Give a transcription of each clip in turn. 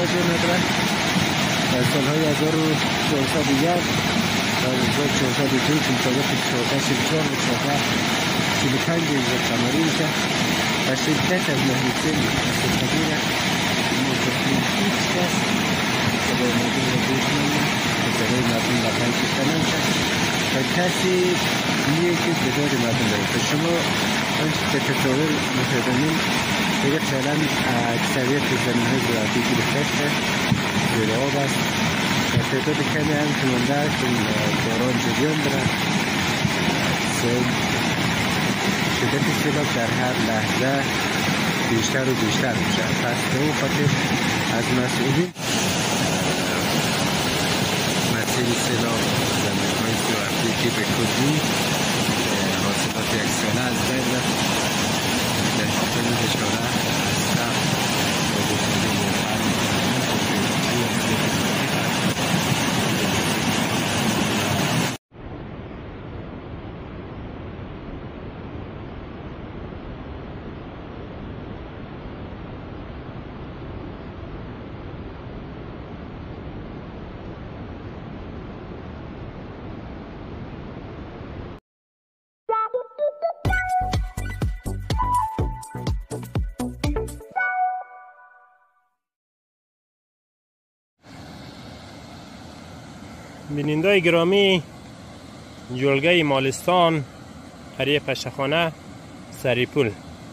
توجه نداره. در سالهای 1401 و 1402 که مطابق 1444 و 1445 هجری قمری میشه و شدت از نهر سیل مستقیمه مستقیم هیچ کس که به مردم رو بکنه که صدای مردم لبنان کشته نمیشه و کسی نیه که بدار مردم داره. شما آنچه که تصاویر مشاهدمین دیگه فعلا اکثریت زمین های زراعتی گرفته شده زیر آب است و تعداد کمی هم که مونده چون باران جریان داره. شدت سیلاب در هر لحظه بیشتر و بیشتر میشه. پس به اون خاطر از مسئولین مسئله سیلاب زمین های زراعتی که به کلی حاصلات یک ساله از بین رفت در خاطر اشاره بینندای گرامی، جلگه مالستان، قریه پشتخانه، سریپول.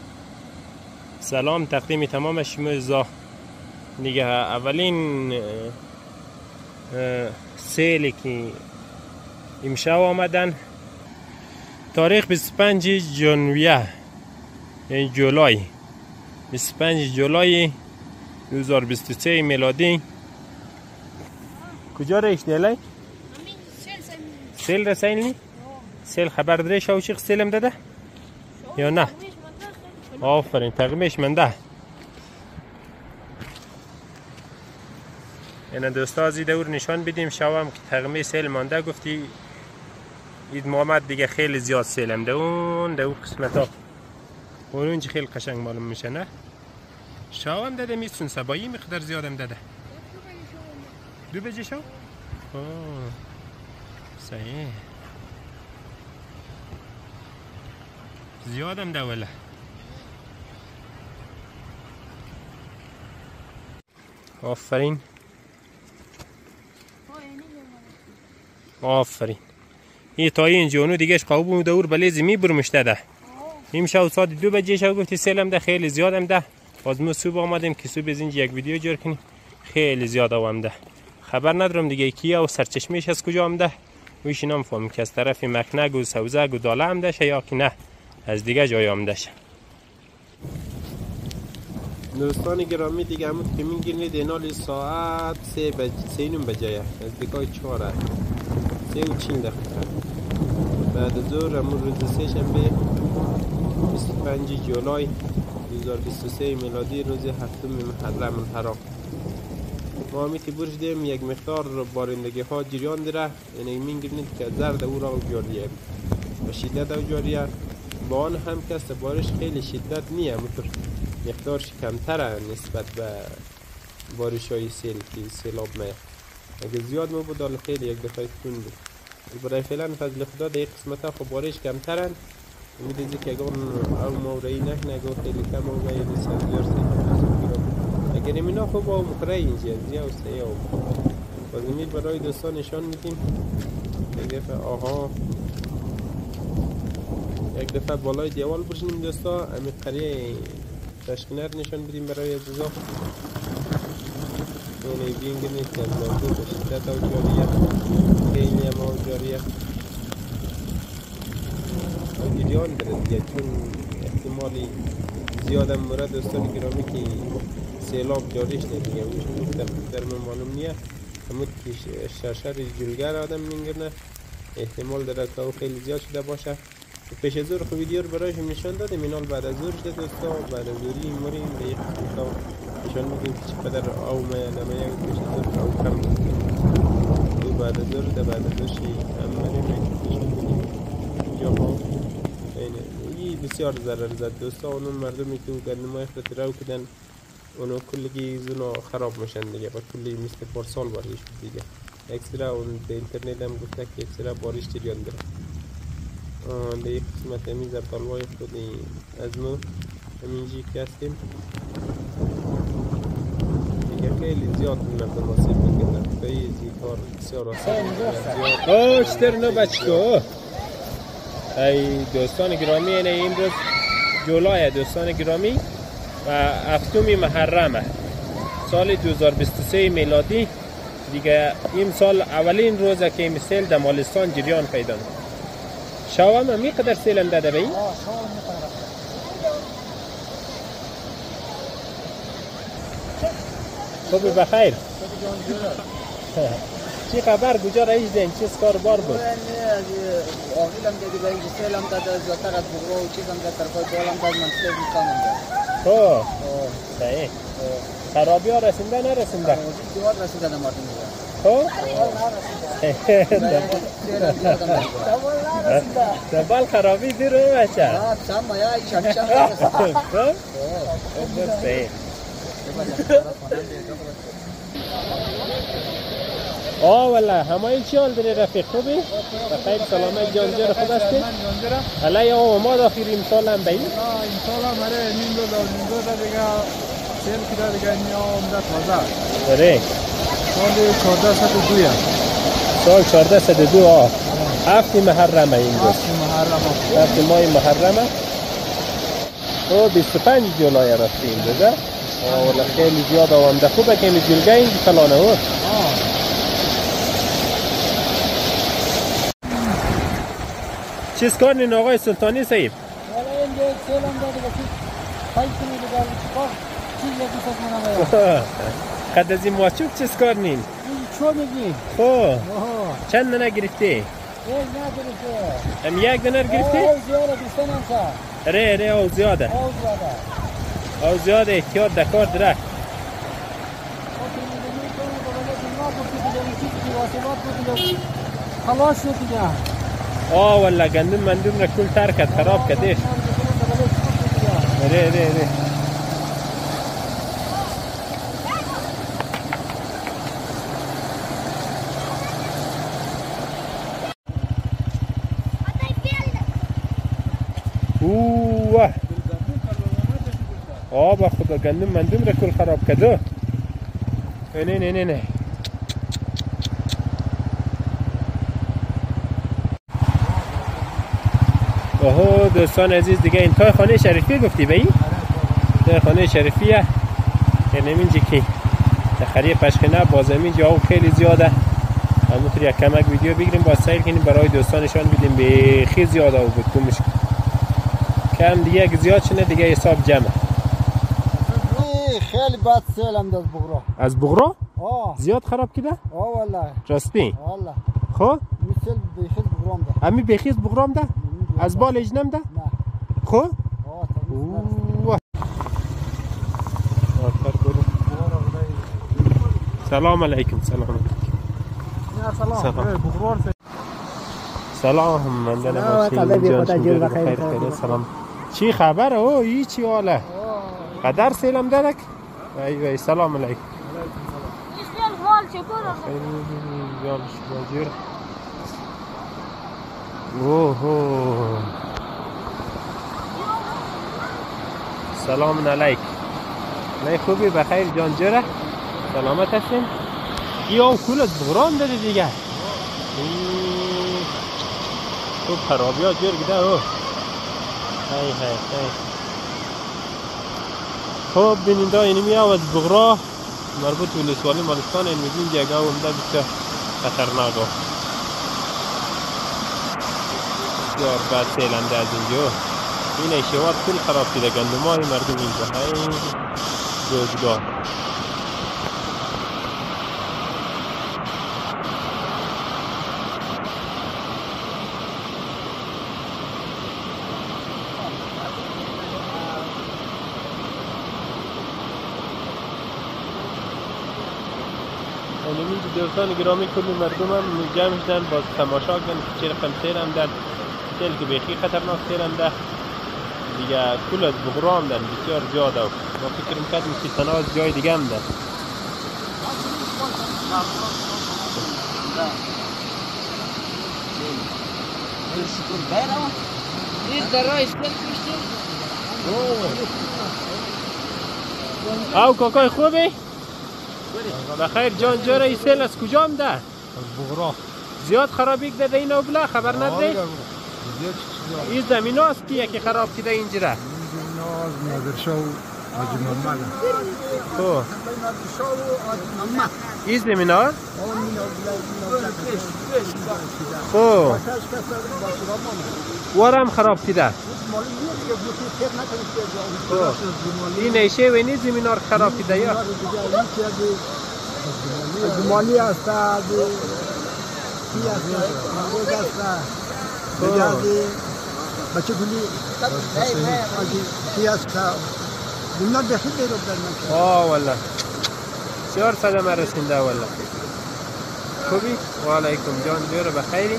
سلام تقدیم تمام شما عزیزا. دیگه اولین سیلی که امشب آمدن تاریخ 25 ژانویه، یعنی جولای 25 جولای 2023 میلادی. کجا ریش دیلی؟ سیل رسیلی؟ سیل خبر داری شو چی سیلم داده؟ یا نه؟ آفرین تقمیش منده. اینه دوستا از این دور نشان بدیم شوام که تقمی سیل مانده. گفتی اید محمد دیگه خیلی زیاد سیلم ده اون قسمت ها اونجا خیلی قشنگ معلوم میشه. نه؟ شوام داده میتون سبایی مقدار زیادم داده. 2 بجه شو؟ صحیح زیادم دوله. آفرین آفرین. این تا اینجا دیگه قابو و دور بلیزی میبرمشته ده. این شو ساعت 2 بجه شو گفتی سیلم ده خیلی زیادم ده. باز ما صبح آمدیم که صبح از اینجا یک ویدیو جور کنیم. خیلی زیاد آمده. خبر ندارم دیگه کیا و سرچشمهش از کجا آمده. ویش نمیفهمم که از طرف مکنگ و سوزک و داله آمده شه یا که نه از دیگه جای آمده شه. دوستان گرامی دیگه همون که میگیرید اینال ساعت 3 بجه از دیگه 4 3:40 بعد از ظهر همون روز سه شنبه 25 جولای 2023 میلادی روز هفتم محرم الحرام. ما همیتی برشدیم یک مقدار بارندگی ها جریان داره. یعنی میگیرید که زرد او را جاریه و شدت او جاریه با آن هم که بارش خیلی شدت نیه مقدارش کمتره نسبت به بارش های سیل که سیلاب میه. اگه زیاد ما بود خیلی یک دفعه تون بود. برای فعلا فضل خدا در قسمت ها خب بارش کمترن. میدیدی که اگر او مورایی نکنه اگر خیلی کم او باید سازیار اگر اینا خوب او مقره اینجا زیاد و سیاه بازمی برای دوستان نشان میدیم. یک دفعه آها یک دفعه بالای دیوال برشیم دوستا. امی قریه تشکینر نشان بدیم برای عزیزا. یعنی بینگرنید که موضوع به شدت او جاریه خیلی هم او جاریه او جریان داره دیگه چون احتمالی زیادم مرد دوستان گرامی که سیلاب جاریش دیگه ویش در من معلوم نیه. همون که شرشر جلگر آدم میگرنه احتمال داره که او خیلی زیاد شده باشه. پیش از ظهر خب ویدیو رو برایشم نشان دادیم. اینال بعد از ظهر شده دوستا. بعد از ظهری مریم به یک قسمتا نشان میدیم که چقدر او نمیه پیش از ظهر او کم او بعد از ظهر ده بعد از ظهرشی هم مریم نشان میدیم جاها. این بسیار ضرر زد دوستا. اونون مردمی که گرنمای خطره رو کدن اونو کلگی زونا خراب میشن دیگه با کلی مثل پارسال بارش شد دیگه اکسرا اون به اینترنت هم گفته که اکسرا بارش تریان داره لیه قسمت همین زبطالوای خودی از ما همینجی که هستیم دیگه خیلی زیاد مردم آسیب میکنن خیلی کار بسیار آسیب اوه چطور نو بچکو ای دوستان گرامی اینه امروز جولای دوستان گرامی و هفتم محرمه سال 2023 میلادی دیگه این سال اولین روزه که این سیل در مالستان جریان پیدا میکنه شاوام هم میقدر سیل هم داده بایی؟ خوبی بخیر چی خبر کجا رئیس دین چه کار بار بود آقیلم دیگه به این سیلم داده زیادتر از بغرا و چیزم در طرفای بالم داد من سیل میکنم خب صحیح خرابی ها رسنده نرسنده؟ دیوار رسیده در مردم دیگه خب دبال خرابی دیر رو بچه چند مایه چند خب صحیح والله همه چی حال داری رفیق خوبی؟ بخیر سلامت جانجر خوب هستی؟ علی ما داخل امسال هم بایی؟ امسال هم برای نیم روز دیگه سیل کده دیگه نیا آمده تازه اره سال 1402 سال 1402 هفت محرمه این روز هفت ماه محرمه او 25 جولای رفتی این روزه والله خیلی زیاد آمده خوبه که این جلگه این کلانه او چیز کارنین آقای سلطانی صاحب؟ والا این دیگه سیلم داده بسی خیلی کنی دیگه چیکار چیز یکی ساز منم قد از این ماچوب چیز کارنین؟ این چو میگی؟ خب چند دنه گرفتی؟ یک نگرفته هم یک دنه گرفتی؟ او زیاده دوستان هم سا ره او زیاده او زیاده احتیاط دکار دره خلاص شد دیگه والله گندم مندوم را کل تر کد خراب کدیش ره اوه با خدا گندم مندوم را کل خراب کدو نه اوه دوستان عزیز دیگه این تای خانه شریفی گفتی بایی؟ تای خانه شریفیه که نمینجی که تخریه پشخینه بازمین جاو خیلی زیاده همونطور یک کمک ویدیو بگیریم با سیل کنیم برای دوستانشان بدیم بیخی زیاده و بود کمش کم دیگه اگه زیاد شنه دیگه حساب جمعه خیلی بد سیلم داد بغرا از بغرا؟ زیاد خراب کده؟ والله راستی؟ والله خب؟ مثل بیخیز بغرام ده همی بیخیز بغرام ده؟ از بال اجنم ده؟ نه خب؟ سلام علیکم سلام من دلم خیر سلام چی خبره او ای چی حاله قدر سلام درک ای سلام علیکم سلام علیک نه خوبی بخیر جان جره سلامت هستین یا کل از بغرام داره دیگه خوب خرابی ها جور گده او های خوب بیننده اینمی ها از بغرا مربوط به ولسوالی مالستان این میدین جگه و امده بسیار خطرناک ها بسیار بد سیلنده از اینجا این اشوار کل خراب شده گندم های مردم اینجا های روزگار دوستان گرامی کلی مردم هم جمع شدن با تماشا کردن چه رقم سیل هم در سیل که بیخی خطرناک سیل هم در دیگه کل از بغرام دن بسیار زیاده و ما فکر میکردیم که تنها از جای دیگه هم ده. او کاکای خوبی؟ بخیر جان جاره ای سیل از کجا هم ده؟ از بغرا. زیاد خرابی ده این بلا خبر نده؟ این زمین هاست که یکی خراب کده اینجا؟ این از نادرشاه و حاجی محمد. خب این زمین ها؟ خب وارم خراب کده؟ این نیشه و این زمین ها خراب کده یا؟ زمانی هست، کی هست، مغوز هست، بچه گلی کی هست، دنیا بخیر بیرو در من. آه والله 400 ما رسنده والله. خوبی؟ و علیکم جان بیاره بخیری؟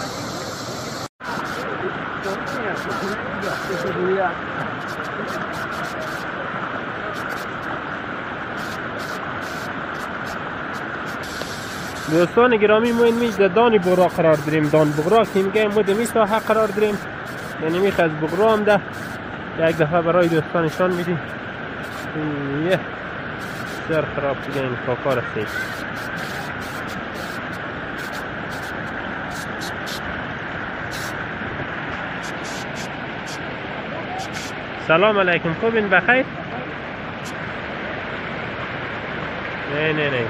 دوستان گرامی ما این میز دانی بغرا قرار داریم. دان بغرا که میگه ما دمی ساحه قرار داریم، یعنی میخ از بغرا هم ده. یک دفعه برای دوستان نشان میدیم. یه بسیار خراب دیگه این کاکا رسید. سلام علیکم، خوبین بخیر؟ نه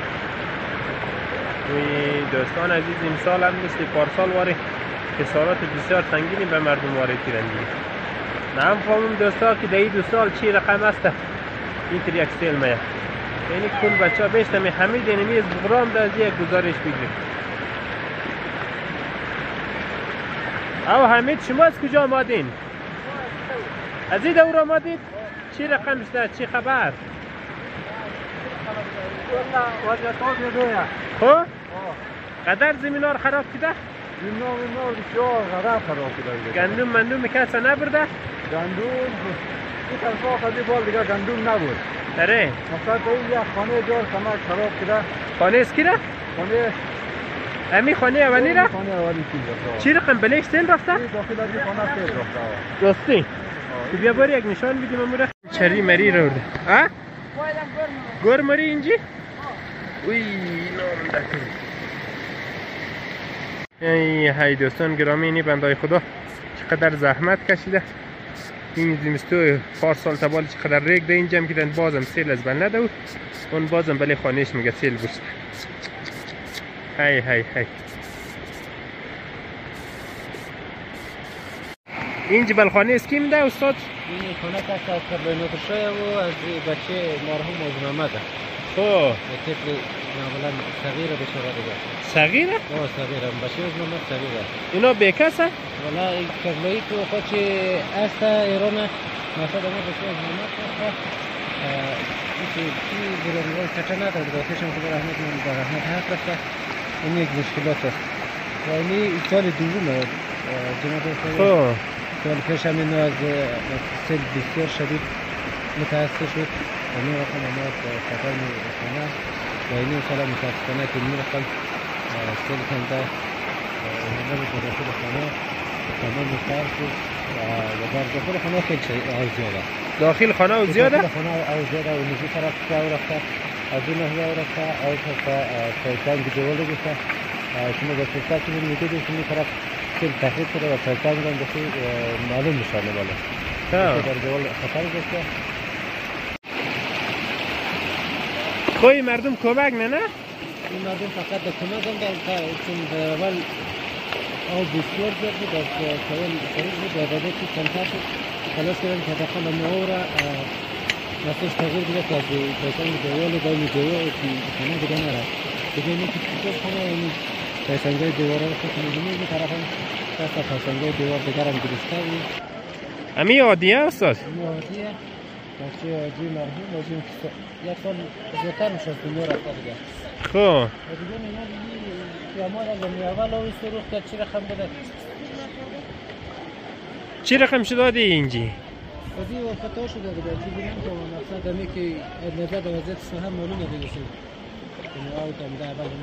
وی دوستان عزیز امسال هم مثل پارسال واری خسارات بسیار سنگینی به مردم وارد کردن. نام فهمم دوستا که دهی 2 سال چی رقم است این یک سیل میه، یعنی کل بچه ها بیشتر می حمید اینمی از بغرام ده از یک گزارش بگیریم. او حمید شما از کجا آمدین؟ از این دور آمدید؟ چی رقم است؟ چی خبر؟ خب؟ قدر زمین ها رو خراب کده؟ زمین ها بسیار غرق خراب کده. گندم کسا نبرده؟ گندم این طرفا قدی بال دیگه گندم نبود. اره؟ مثلا این یک خانه جار کمک خراب کده. خانه از کی را؟ خانه امی خانه اولی را؟ خانه اولی کی چی رقم بلیش سیل رفته؟ داخل از این خانه سیل رفته. دوستی تو بیا باری یک نشان بدیم امورا. چری مری رو ده ها؟ گور مری اینجی؟ وی نام دکن. ای دوستان گرامی اینی بندای خدا چقدر زحمت کشیده. این زمستو پارسال تبال چقدر ریگ ده اینجا هم کدن بازم سیل از بل نده و اون بازم بلی خانهش میگه سیل بشت. های اینجا بلخانه اسکی میده استاد؟ این خانه کسی از کربینات شده و از بچه مرحوم حاجی محمد. خب طفل معمولا صغیره بچه دیگه. صغیره؟ آه صغیره، بچه حاجی محمد صغیره. اینا بیکسه؟ والا این کربایی تو خودش است ایران مثلا ما بچه حاجی محمد هست. این برای کچه نداره داشتش هم که رحمت من با رحمت هست رفته. این یک مشکلات است. و این سال دومه جناب خب سال پیش هم اینو از سیل بسیار شدید متأثر شد و این رقم ما خطر می‌کنه و این سال متأسفانه که این رقم سیل کنده نمیشه داخل خانه تمام مستعر شد و در داخل خانه خیلی او زیاده داخل خانه او زیاده؟ داخل خانه او زیاده و نزی طرف که او رفته از این نحوه او رفته او تایتنگ دیواله گفته شما با فرصت که میگه که این طرف سیل تخریب شده و تایتنگ هم دخل معلوم میشه بالا در دیوال خطر گفته. خوی مردم کمک نه؟ این مردم فقط به کمک هم چون در اول او بسیار زیاد بود از کلان خریج بود و بعد که کمتر شد خلاص کردن که داخل او را نسلش تغییر دیگه که از تایتنگ دیوال دایمی دیوال خانه دیگه نره دیگه اینه که چطور خانه اینی تایتنگای دیوار رو خود میدونی این طرف هم دست تایتنگای دیوار دیگر هم گرفته بود. امی عادیه استاد؟ امی عادیه بچه عادی مرحوم باشیم یک سال زودتر میشه از دنیا رفته دیگه. خب و دیگه اینا دیگه پیامار از امی اول آوی سروخ کرد چی رقم بده؟ چی رقم شده دادی اینجی؟ خودی وقتا شده دیگه چیزی نمی‌کنم مقصد همی که از نظر وضعیت سهم معلومه دیگه شد او تام ده اول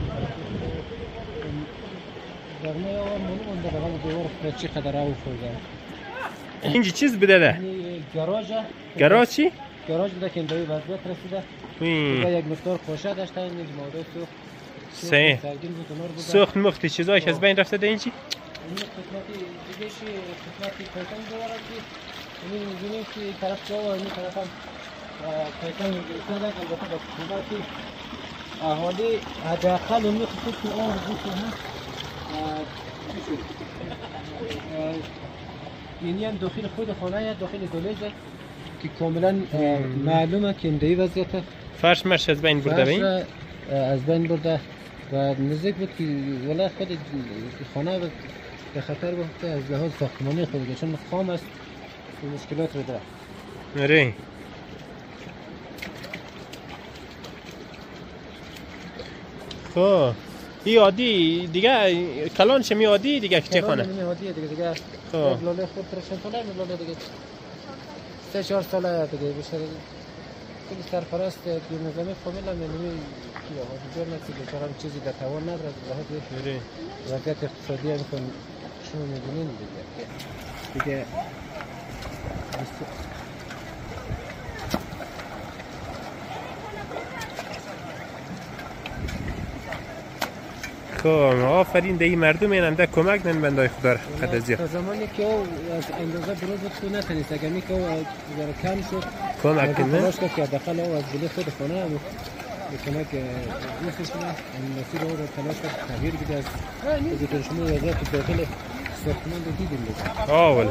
رغم اول معلومه در اول دوار چی قدر او فوزه اینجا چیز بده ده؟ گراژ چی؟ گراژ بوده که به وضعیت رسیده بوده یک مقدار خوشه داشته این ماده سوخت مختی چیزایی که از بین رفته ده اینجی؟ این قسمتی دیگه شی قسمتی پیتن دواره که این زمین که طرف جا و این طرف هم پیتن گرفته ده البته با قسمتی احوالی حداقل اون خصوص که آن روزی که اینی هم داخل خود خانه یا داخل دولجه که کاملا معلومه که این وضعیت فرش مرش از بین برده بین؟ از بین برده و نزدیک بود که ولی خود خانه به خطر بود از لحاظ ساختمانی خود چون خام است مشکلات رو داره. آره. خب این عادی دیگه کلان چه می عادی دیگه چه خانه؟ کلان عادیه دیگه لاله خود ترشن ساله لاله دیگه 3-4 ساله دیگه بشه کلی سرپرست که نظامی فامیل هم نمی یا دیگر نسی بیچاره هم چیزی در توان نداره از لحاظ وضعیت اقتصادی هم کن شما می‌بینین دیگه خب آفرین ده این مردم این انده کمک نن بندای خدا قد از تا زمانی که او از اندازه برو بود تو نتنیست اگر می که او کم شد کمک کنه تلاش کرد که داخل او از بلی خود خانه هم کمک نیست کنه این مسیر او را تلاش کرد تغییر بده از بزرگتر شما وضعیت داخل ساختمان رو دیدیم دیگه آول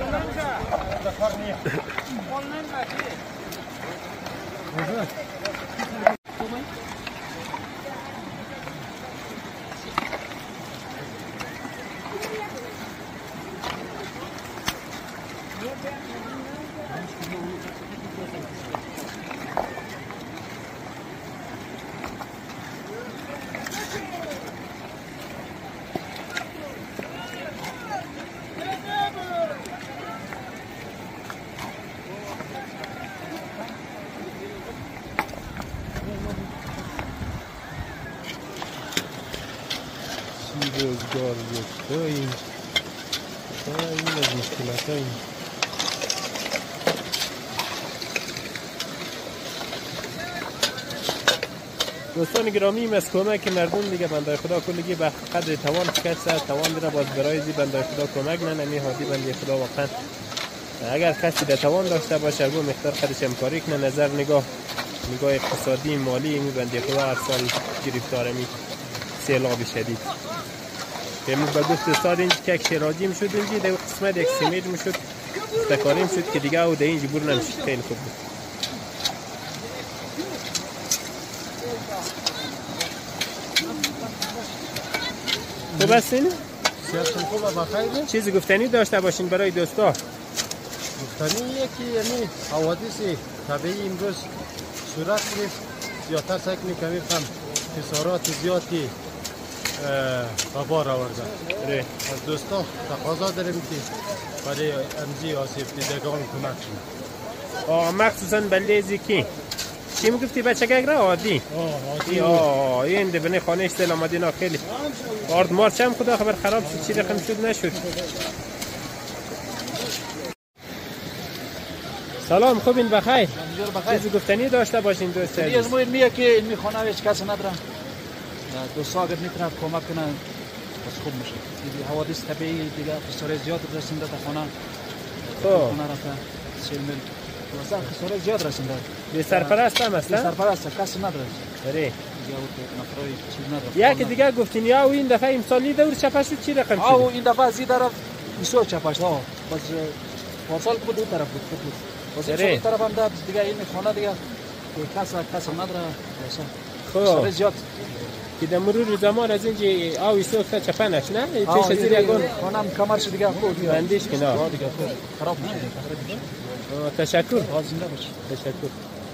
روزگار یکتاییم این از مشکلاتاییم دوستان گرامی از کمک مردم دیگه بنده خدا کلگی به قدر توان کسی توان دیره باز برای زی بنده خدا کمک نمی هادی بنده خدا واقعا اگر کسی در توان داشته باشه گو مقدار قدرش همکاری کنه نظر نگاه اقتصادی مالی می بنده خدا هر سال گرفتار می سیلاب شدید امروز با گفت استاد اینجا که یک شراجی می شد اینجا در قسمت یک سمیج می شد استکاری می شد که دیگه او در اینجا بور نمیشد خیلی خوب بود خوب هستین؟ سیاستون خوبه بخیره؟ چیزی گفتنی داشته باشین برای دوستا؟ گفتنیه که یعنی حوادث طبیعی امروز صورت گرفت زیادتر سعی کنیم که میفهم خسارات زیادی به بار آورده از دوستا تقاضا داریم که برای امزی آسیب دیدگان کمک کنیم مخصوصا بلدیزی کی؟ چی میگفتی بچه گگ را عادی؟ عادی این دبنه خانه اشتل آمدی نا خیلی آرد مارچ هم خدا خبر خراب شد چی رقم شد نشد سلام خوبین بخیر چیزی گفتنی داشته باشین دوست عزیز از ما میگه که این خانه هیچ کس نداره دوستا اگر میتونه کمک کنه بس خوب میشه دیگه حوادث طبیعی دیگه خسارات زیاد رسیده تا خانه خانه رفته 30 میل واسه خسارات زیاد رسیده به سرپرست هم اصلا سرپرست کس نداره بله دیگه نفرای چیز نداره یکی دیگه گفتین یا این دفعه امسالی دور چپش شد چی رقم شد این دفعه از این طرف بسیار چپش بس پارسال بود دو طرف بود بس این طرف هم داد دیگه این خانه دیگه کس نداره خب زیاد که در مرور زمان از اینجا آوی سوخته چپنش نه؟ پیش از این یکون خانم کمرش دیگه خود بندیش کنه دیگه خراب میشه تشکر زنده باش تشکر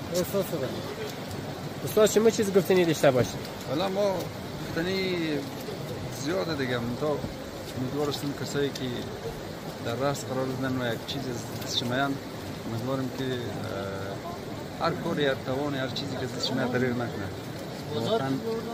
استاد شما چیز گفتنی داشته باشید والا ما گفتنی زیاده دیگه تو امیدوار هستیم کسایی که در راست قرار دادن و یک چیز از شمایان امیدوارم که هر کاری هر توانی هر چیزی که دست شما دریغ نکنه. واقعا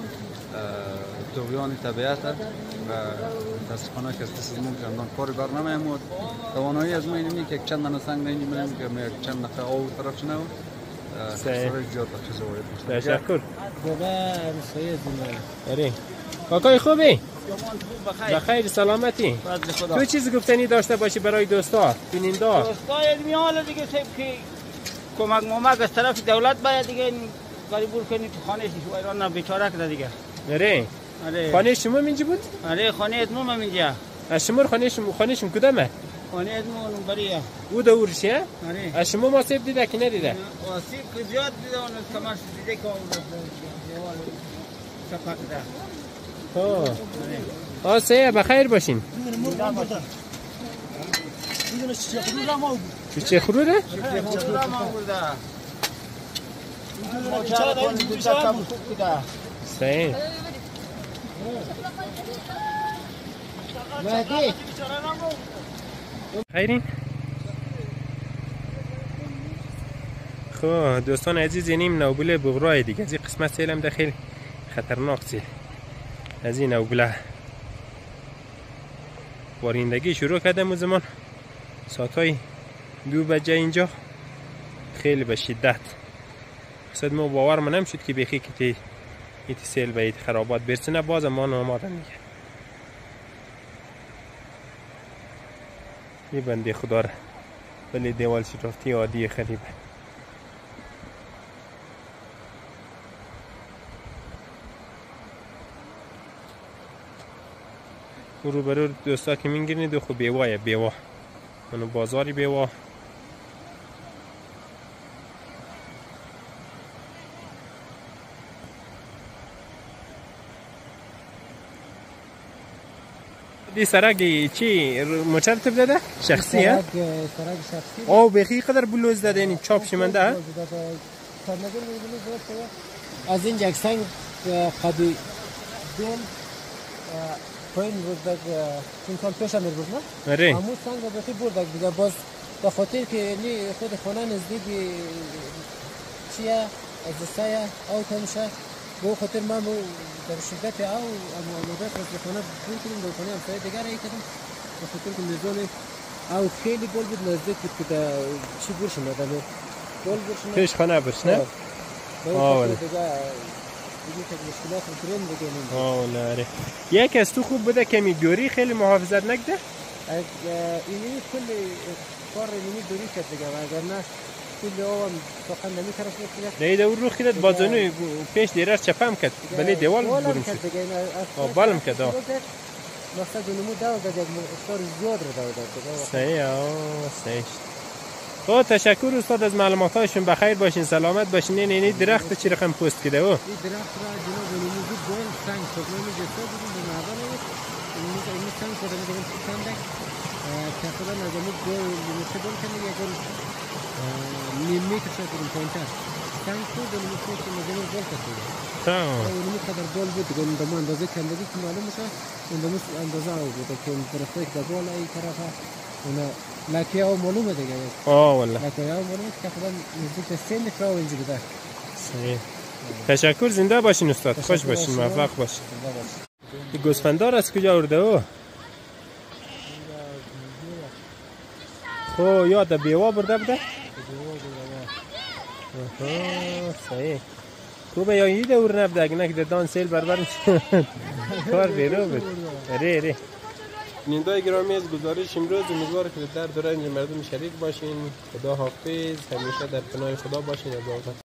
طغیان طبیعت و متاسفانه که از دست ما چندان کاری بر نمی‌آمد. توانایی از ما اینه که چند دانه سنگ نمی‌بینیم که چند نفر آب طرف شنو خسارت زیاد چیز وارد میشه. تشکر. بابا مسایه زنده. آره. کاکای خوبی؟ بخیر سلامتی. تو چیزی گفتنی داشته باشی برای دوستا بیننده؟ دوستا علمی حالا دیگه که کمک از طرف دولت باید دیگه این کاری بور کنی تو خانه شو ایران بیچاره کرده دیگه. آره. خانه شما اینجا بود؟ آره خانه ادمو من اینجا. از شما خانه شما کدامه؟ خانه ادمو اون بریه. او دورشه؟ آره. از شما ماسیب دیده که ندیده؟ آسیب که زیاد دیده اون کماش دیده که اون سفاک ده. آسیه بخیر باشین. چه خروده؟ صحیح. خیرین؟ خب دوستان عزیز اینیم نوبله بغرای دیگه از این قسمت سیل هم داخل خطرناک سیل از این نوبله واریندگی شروع کردم و زمان ساعتهای 2 بجه اینجا خیلی به شدت قصد ما باور من نمیشد که بخی که ایت سیل به ایت خرابات برسنه باز ما نامادن دیگه یه بنده خدا را ولی دیوال شرافتی عادی خریبه رو برو دوستا که میگیرنید خب بیواه بیواه منو بازاری بیواه دی سرگی چی مچرتب داده؟ شخصی ها؟ سرگ شخصی او بخی قدر بلوز داده یعنی چاپ شمنده از این یک سنگ قدی دل پایین بردک چند سال پیش هم بود نه؟ آره همون سنگ رو بخی بردک دیگه باز به خاطر که خود خانه نزدیک چیه از سایه او تمشه به خاطر من در شدت او مدت از خانه بور کنیم در خانه همسایه دیگر ای کردم به خاطر که نزدیک او خیلی گل بود نزدیک بود که چی بور شده گل بور شده پیش خانه برش نه؟ آه دیگه که مشکلات می‌کنیم دیگه نمی‌دونم. آره آره. یک از تو خوب بوده که می دوری خیلی محافظت نکده؟ اینی کلی کار اینی دوری کرد دیگه اگر نه کلی آوام سخن نمی طرف می‌کنه. دیده او رو خیلی بازونو پیش دیرش چپم کرد ولی دیوال برم شد. بالم کرد آه. مقصد نمو داو داد کار زیاد رو داو داد. صحیح صحیح. خب تشکر استاد از معلوماتایشون بخیر باشین سلامت باشین این درخت چی رقم پست کرده او این درخت را جناب نمیگه گل سنگ شد نمیگه تو بودیم به معدن این سنگ شده میگم سنگ تقریبا نظامی گل نمیشه گل کنه یا گل نیمیت شد این پوینتر سنگ شد نمیشه که نظامی گل کرده تمام اون قدر گل بود گل دم اندازه کندگی که معلوم میشه اون دم اندازه بود که اون طرفه که بالا این طرفه اونا لکه او معلومه دیگه والله لکه او معلومه که تقریبا نزدیک 3 متر او اینجا بوده صحیح تشکر زنده باشین استاد خوش باشین موفق باشین این گوسفندار از کجا آورده او خب یاد بیوا برده بوده صحیح خوبه یا یه دور نبوده اگه نکده دان سیل بربرم کار بیرو بود اره بیننده‌های گرامی از گزارش امروز امیدوارم که در دور رنج مردم شریک باشین خدا حافظ همیشه در پناه خدا باشین